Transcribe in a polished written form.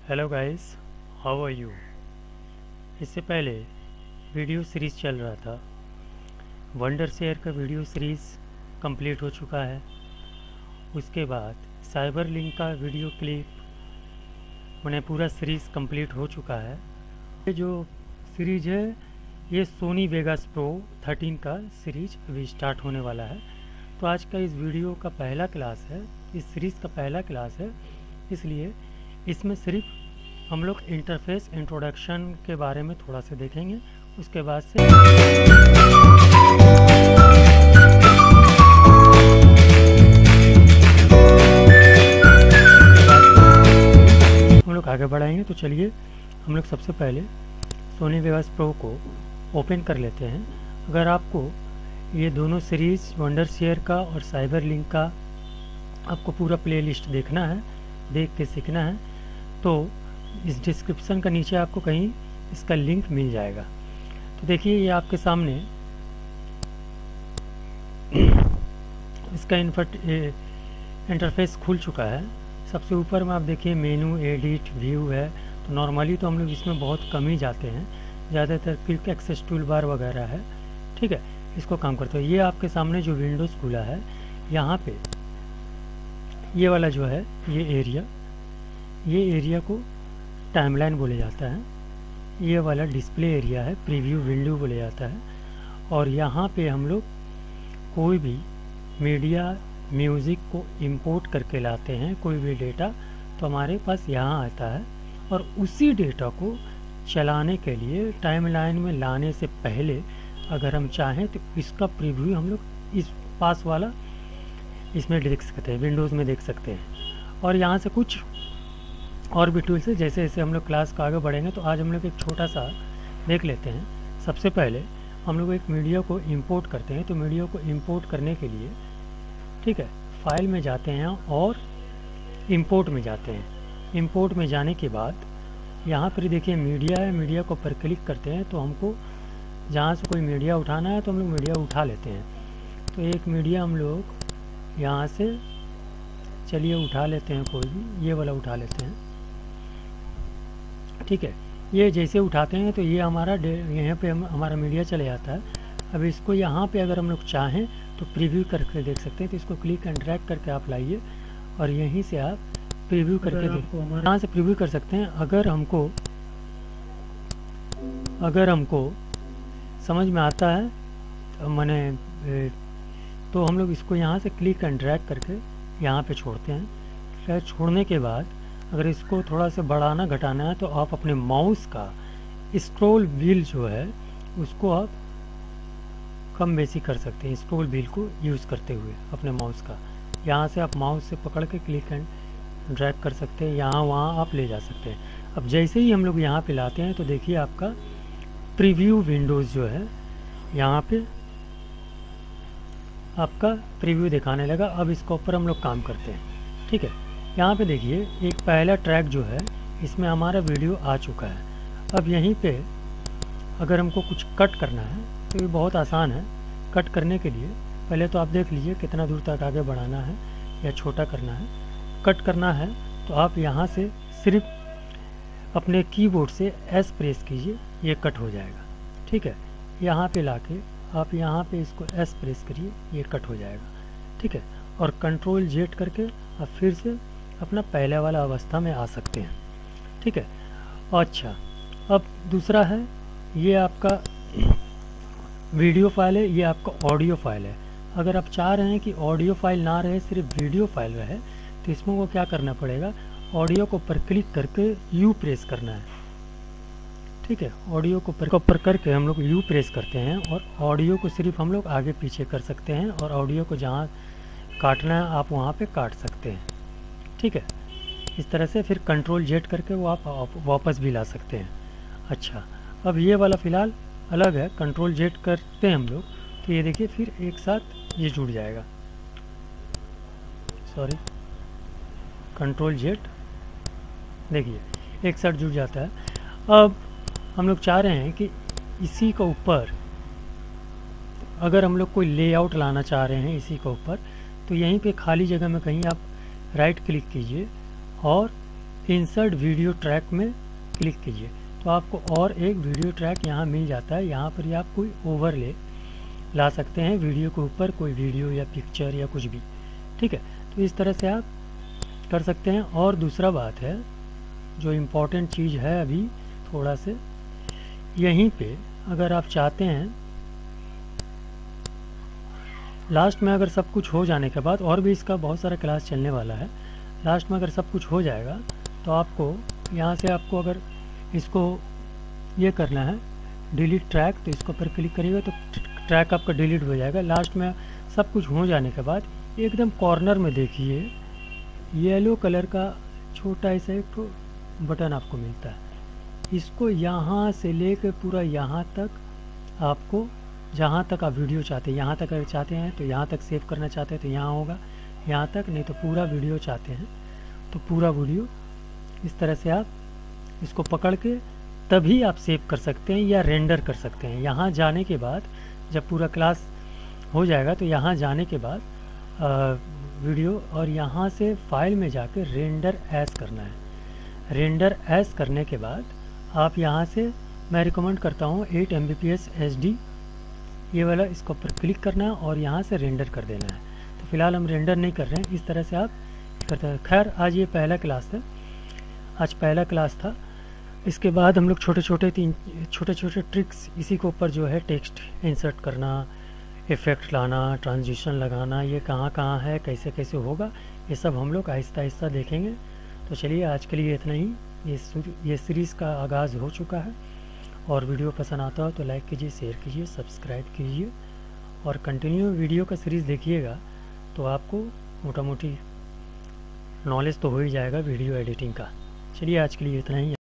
Hello guys, how are you. इससे पहले video series चल रहा था। वंडर शेयर का वीडियो सीरीज़ कंप्लीट हो चुका है। उसके बाद साइबर लिंक का वीडियो क्लिप उन्हें पूरा सीरीज़ कंप्लीट हो चुका है। ये जो सीरीज़ है ये सोनी वेगास प्रो 13 का सीरीज अभी स्टार्ट होने वाला है। तो आज का इस वीडियो का पहला क्लास है, इस सीरीज़ का पहला क्लास है, इसलिए इसमें सिर्फ हम लोग इंटरफेस इंट्रोडक्शन के बारे में थोड़ा सा देखेंगे। उसके बाद से हम लोग आगे बढ़ाएंगे। तो चलिए हम लोग सबसे पहले सोनी वेगास प्रो को ओपन कर लेते हैं। अगर आपको ये दोनों सीरीज़ वंडर शेयर का और साइबर लिंक का आपको पूरा प्लेलिस्ट देखना है, देख के सीखना है, तो इस डिस्क्रिप्शन का नीचे आपको कहीं इसका लिंक मिल जाएगा। तो देखिए ये आपके सामने इसका इंटरफेस खुल चुका है। सबसे ऊपर में आप देखिए मेनू, एडिट, व्यू है। तो नॉर्मली तो हम लोग इसमें बहुत कम ही जाते हैं, ज़्यादातर क्विक एक्सेस टूल बार वगैरह है। ठीक है, इसको काम करते हैं। ये आपके सामने जो विंडोज़ खुला है, यहाँ पे ये वाला जो है ये एरिया को टाइमलाइन बोले जाता है। ये वाला डिस्प्ले एरिया है, प्रीव्यू विंडो बोले जाता है। और यहाँ पे हम लोग कोई भी मीडिया, म्यूज़िक को इंपोर्ट करके लाते हैं, कोई भी डेटा तो हमारे पास यहाँ आता है। और उसी डेटा को चलाने के लिए टाइमलाइन में लाने से पहले अगर हम चाहें तो इसका प्रीव्यू हम लोग इस पास वाला इसमें देख सकते हैं, विंडोज़ में देख सकते हैं। और यहाँ से कुछ और भी टूल्स है। जैसे जैसे हम लोग क्लास का आगे बढ़ेंगे तो आज हम लोग एक छोटा सा देख लेते हैं। सबसे पहले हम लोग एक मीडिया को इंपोर्ट करते हैं। तो मीडिया को इंपोर्ट करने के लिए, ठीक है, फाइल में जाते हैं और इंपोर्ट में जाते हैं। इंपोर्ट में जाने के बाद यहाँ पर देखिए मीडिया है, मीडिया को पर क्लिक करते हैं। तो हमको जहाँ से कोई मीडिया उठाना है तो हम लोग मीडिया उठा लेते हैं। तो एक मीडिया हम लोग यहाँ से चलिए उठा लेते हैं, कोई भी ये वाला उठा लेते हैं। ठीक है, ये जैसे उठाते हैं तो ये हमारा यहाँ पे हमारा मीडिया चले जाता है। अब इसको यहाँ पे अगर हम लोग चाहें तो प्रीव्यू करके देख सकते हैं। तो इसको क्लिक एंड ड्रैग करके आप लाइए और यहीं से आप प्रीव्यू करके यहाँ से प्रीव्यू कर सकते हैं। अगर हमको समझ में आता है मैंने तो हम लोग इसको यहाँ से क्लिक एंड ड्रैग करके यहाँ पे छोड़ते हैं। फिर छोड़ने के बाद अगर इसको थोड़ा सा बढ़ाना घटाना है तो आप अपने माउस का स्क्रॉल व्हील जो है उसको आप कम बेसी कर सकते हैं। स्क्रॉल व्हील को यूज़ करते हुए अपने माउस का यहाँ से आप माउस से पकड़ के क्लिक एंड ड्रैग कर सकते हैं, यहाँ वहाँ आप ले जा सकते हैं। अब जैसे ही हम लोग यहाँ पे लाते हैं तो देखिए आपका प्रीव्यू विंडोज़ जो है यहाँ पे आपका प्रीव्यू दिखाने लगा। अब इसके ऊपर हम लोग काम करते हैं। ठीक है, यहाँ पे देखिए एक पहला ट्रैक जो है इसमें हमारा वीडियो आ चुका है। अब यहीं पे अगर हमको कुछ कट करना है तो ये बहुत आसान है। कट करने के लिए पहले तो आप देख लीजिए कितना दूर तक आगे बढ़ाना है या छोटा करना है। कट करना है तो आप यहाँ से सिर्फ अपने कीबोर्ड से एस प्रेस कीजिए, ये कट हो जाएगा। ठीक है, यहाँ पे लाके आप यहाँ पे इसको एस प्रेस करिए, ये कट हो जाएगा। ठीक है, और कंट्रोल जेड करके आप फिर से अपना पहले वाला अवस्था में आ सकते हैं। ठीक है, अच्छा अब दूसरा है, ये आपका वीडियो फाइल है, ये आपका ऑडियो फाइल है। अगर आप चाह रहे हैं कि ऑडियो फाइल ना रहे, सिर्फ वीडियो फाइल रहे, तो इसमें को क्या करना पड़ेगा, ऑडियो को पर क्लिक करके यू प्रेस करना है। ठीक है, ऑडियो को पर करके हम लोग यू प्रेस करते हैं और ऑडियो को सिर्फ हम लोग आगे पीछे कर सकते हैं और ऑडियो को जहाँ काटना है आप वहाँ पे काट सकते हैं। ठीक है, इस तरह से फिर कंट्रोल जेड करके वो आप वापस भी ला सकते हैं। अच्छा, अब ये वाला फ़िलहाल अलग है, कंट्रोल जेड करते हैं हम लोग तो ये देखिए फिर एक साथ ये जुड़ जाएगा। सॉरी, कंट्रोल जेड देखिए एक साथ जुड़ जाता है। अब हम लोग चाह रहे हैं कि इसी के ऊपर अगर हम लोग कोई लेआउट लाना चाह रहे हैं इसी के ऊपर, तो यहीं पे खाली जगह में कहीं आप राइट क्लिक कीजिए और इंसर्ट वीडियो ट्रैक में क्लिक कीजिए तो आपको और एक वीडियो ट्रैक यहाँ मिल जाता है। यहाँ पर आप कोई ओवरले ला सकते हैं वीडियो के ऊपर, कोई वीडियो या पिक्चर या कुछ भी, ठीक है। तो इस तरह से आप कर सकते हैं। और दूसरा बात है जो इम्पोर्टेंट चीज़ है अभी थोड़ा से, यहीं पे अगर आप चाहते हैं लास्ट में अगर सब कुछ हो जाने के बाद, और भी इसका बहुत सारा क्लास चलने वाला है, लास्ट में अगर सब कुछ हो जाएगा तो आपको यहाँ से आपको अगर इसको ये करना है डिलीट ट्रैक, तो इसको पर क्लिक करिएगा तो ट्रैक आपका डिलीट हो जाएगा। लास्ट में सब कुछ हो जाने के बाद एकदम कॉर्नर में देखिए येलो कलर का छोटा ऐसा एक बटन आपको मिलता है। इसको यहाँ से लेकर पूरा यहाँ तक आपको, जहाँ तक आप वीडियो चाहते हैं, यहाँ तक अगर चाहते हैं तो यहाँ तक सेव करना चाहते हैं तो यहाँ होगा, यहाँ तक, नहीं तो पूरा वीडियो चाहते हैं तो पूरा वीडियो इस तरह से आप इसको पकड़ के तभी आप सेव कर सकते हैं या रेंडर कर सकते हैं। यहाँ जाने के बाद जब पूरा क्लास हो जाएगा तो यहाँ जाने के बाद वीडियो और यहाँ से फाइल में जाके रेंडर एज करना है। रेंडर एज करने के बाद आप यहाँ से, मैं रिकमेंड करता हूँ 8 Mbps HD ये वाला, इसको पर क्लिक करना है और यहाँ से रेंडर कर देना है। तो फिलहाल हम रेंडर नहीं कर रहे हैं, इस तरह से आप करते हैं। खैर आज ये पहला क्लास था, आज पहला क्लास था। इसके बाद हम लोग छोटे छोटे ट्रिक्स इसी के ऊपर जो है टेक्स्ट इंसर्ट करना, इफ़ेक्ट लाना, ट्रांजिशन लगाना, ये कहाँ कहाँ है, कैसे कैसे होगा, ये सब हम लोग आहिस्ता आहिस्ता देखेंगे। तो चलिए आज के लिए इतना ही। ये सीरीज़ का आगाज़ हो चुका है और वीडियो पसंद आता हो तो लाइक कीजिए, शेयर कीजिए, सब्सक्राइब कीजिए और कंटिन्यू वीडियो का सीरीज़ देखिएगा तो आपको मोटा मोटी नॉलेज तो हो ही जाएगा वीडियो एडिटिंग का। चलिए आज के लिए इतना ही।